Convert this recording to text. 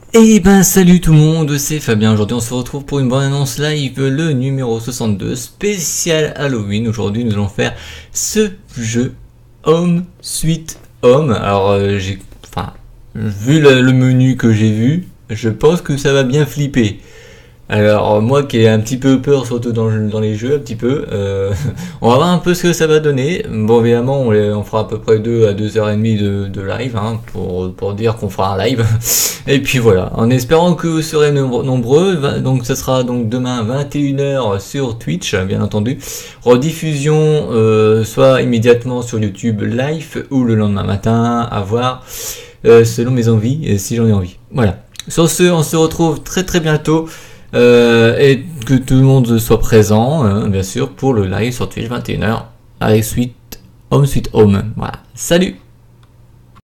Et ben salut tout le monde, c'est Fabien. Aujourd'hui on se retrouve pour une bonne annonce live, le numéro 62 spécial Halloween. Aujourd'hui nous allons faire ce jeu Home Sweet Home. Alors vu le menu que j'ai vu, je pense que ça va bien flipper. Alors moi qui ai un petit peu peur, surtout dans les jeux, un petit peu, on va voir un peu ce que ça va donner. Bon évidemment on fera à peu près 2 à 2h30 de live, hein, pour dire qu'on fera un live. Et puis voilà, en espérant que vous serez nombreux, donc ça sera donc demain 21h sur Twitch, bien entendu. Rediffusion soit immédiatement sur YouTube live ou le lendemain matin, à voir selon mes envies, si j'en ai envie. Voilà. Sur ce, on se retrouve très très bientôt. Et que tout le monde soit présent, bien sûr, pour le live sur Twitch 21h avec Sweet Home. Voilà. Salut!